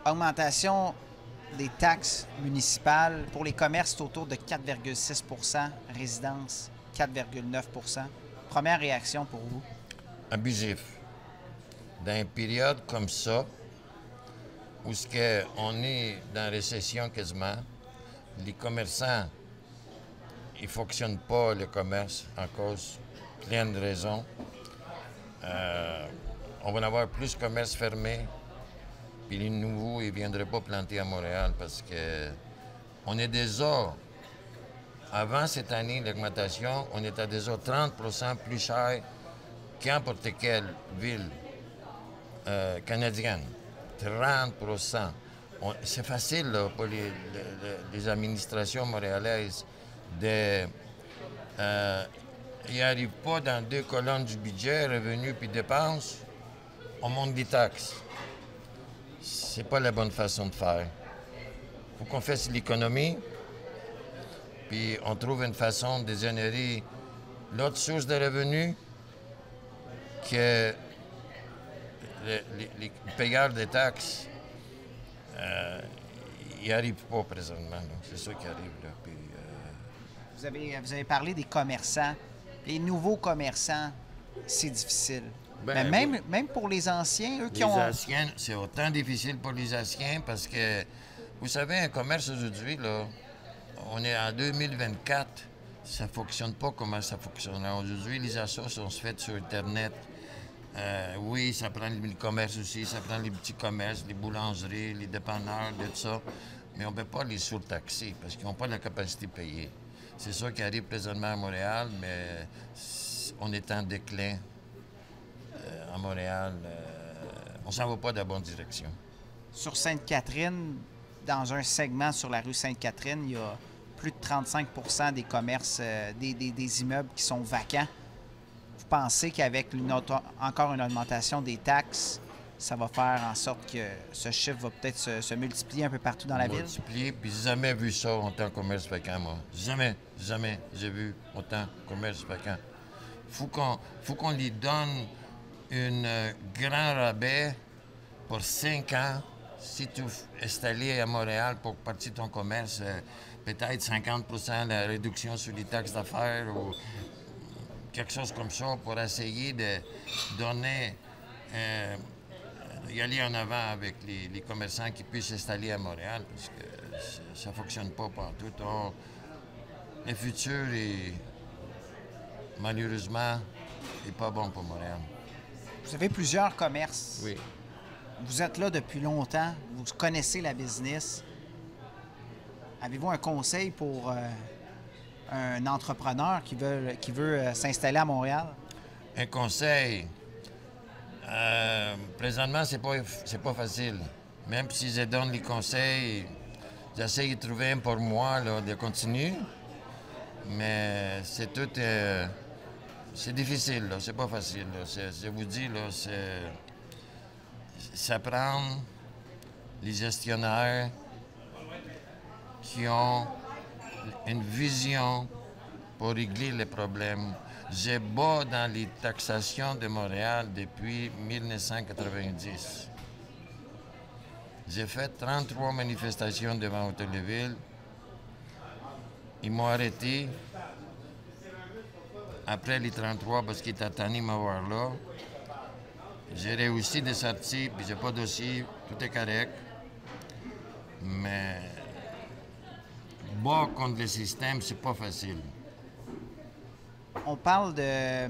Augmentation des taxes municipales. Pour les commerces, c'est autour de 4,6 %, résidences 4,9 %. Première réaction pour vous? Abusif. Dans une période comme ça, où on est dans une récession quasiment, les commerçants, ils ne fonctionnent pas, le commerce, en cause plein de raisons. On va en avoir plus de commerces fermés, puis les nouveaux, ils ne viendraient pas planter à Montréal parce que on est déjà, avant cette année, l'augmentation, on était déjà 30 % plus cher qu'importe quelle ville canadienne. 30 %. C'est facile là, pour les administrations montréalaises de... ils n'arrivent pas dans 2 colonnes du budget, revenus puis dépenses, on monte des taxes. C'est pas la bonne façon de faire. Il faut qu'on fasse l'économie, puis on trouve une façon de générer l'autre source de revenus que les payeurs de taxes n'y arrivent pas présentement. C'est ça qui arrive. Là. Puis, Vous avez parlé des commerçants. Les nouveaux commerçants, c'est difficile. Ben, Mais même pour les anciens, eux qui ont... Les anciens, c'est autant difficile pour les anciens parce que, vous savez, un commerce aujourd'hui, là, on est en 2024, ça ne fonctionne pas comme ça fonctionnait. Aujourd'hui, les achats sont faits sur Internet. Oui, ça prend le commerce aussi, ça prend les petits commerces, les boulangeries, les dépanneurs, tout ça. Mais on ne peut pas les surtaxer parce qu'ils n'ont pas la capacité de payer. C'est ça qui arrive présentement à Montréal, mais on est en déclin à Montréal. On s'en va pas de la bonne direction. Sur Sainte-Catherine, dans un segment sur la rue Sainte-Catherine, il y a plus de 35 % des commerces, des immeubles qui sont vacants. Vous pensez qu'avec encore une augmentation des taxes, ça va faire en sorte que ce chiffre va peut-être se multiplier un peu partout dans la ville? Multiplier, puis j'ai jamais vu ça autant de commerce vacant, moi. Jamais j'ai vu autant de commerce vacant. Faut qu'on lui donne un grand rabais pour 5 ans. Si tu es installé à Montréal pour partir de ton commerce, peut-être 50 % la réduction sur les taxes d'affaires ou quelque chose comme ça pour essayer de donner, y aller en avant avec les commerçants qui puissent s'installer à Montréal parce que ça ne fonctionne pas partout. Le futur est malheureusement pas bon pour Montréal. Vous avez plusieurs commerces. Oui. Vous êtes là depuis longtemps. Vous connaissez la business. Avez-vous un conseil pour un entrepreneur qui veut s'installer à Montréal? Un conseil. Présentement, c'est pas facile. Même si je donne les conseils, j'essaie de trouver un pour moi là, de continuer. Mais c'est tout... c'est difficile, là. C'est pas facile. Là. Je vous dis, là, ça prend les gestionnaires qui ont une vision pour régler les problèmes. J'ai bas dans les taxations de Montréal depuis 1990. J'ai fait 33 manifestations devant Hôtel de Ville. Ils m'ont arrêté après les 33 parce qu'ils étaient tannés de m'avoir là. J'ai réussi de sortir, puis j'ai pas de dossier, tout est correct. Mais bas contre le système, c'est pas facile. On parle de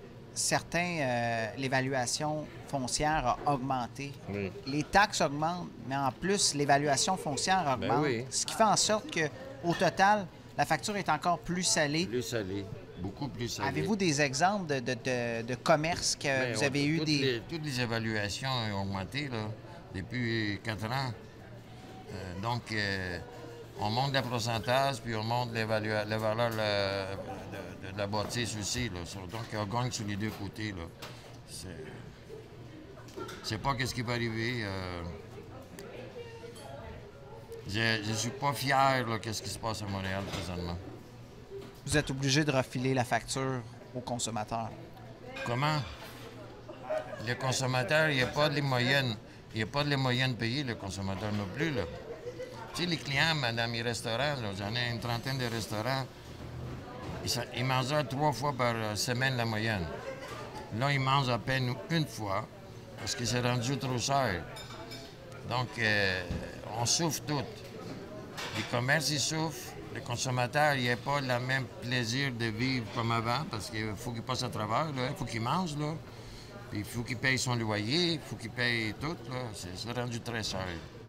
l'évaluation foncière a augmenté. Oui. Les taxes augmentent, mais en plus, l'évaluation foncière augmente. oui. Ce qui fait en sorte qu'au total, la facture est encore plus salée. Plus salé, beaucoup plus salé. Avez-vous des exemples de commerces que vous avez eu toutes les évaluations ont augmenté là, depuis 4 ans. Donc, on monte le pourcentage, puis on monte la valeur de la bâtisse aussi. Là. Donc, on gagne sur les deux côtés. Là. C'est pas ce qui va arriver. Je ne suis pas fier de ce qui se passe à Montréal présentement. Vous êtes obligé de refiler la facture aux consommateurs. Comment? Le consommateur, il n'y a pas de moyenne. Il n'y a pas les moyens de payer le consommateur non plus. Là. Tu sais, les clients, dans mes restaurants, là, j'en ai une trentaine de restaurants, ils mangent 3 fois par semaine la moyenne. Là, ils mangent à peine une fois parce que c'est rendu trop cher. Donc, on souffre tous. Les commerces, ils souffrent. Le consommateur, il n'a pas le même plaisir de vivre comme avant parce qu'il faut qu'il passe à travers, là. Il faut qu'il mange, là. Puis il faut qu'il paye son loyer, il faut qu'il paye tout, là. C'est rendu très cher.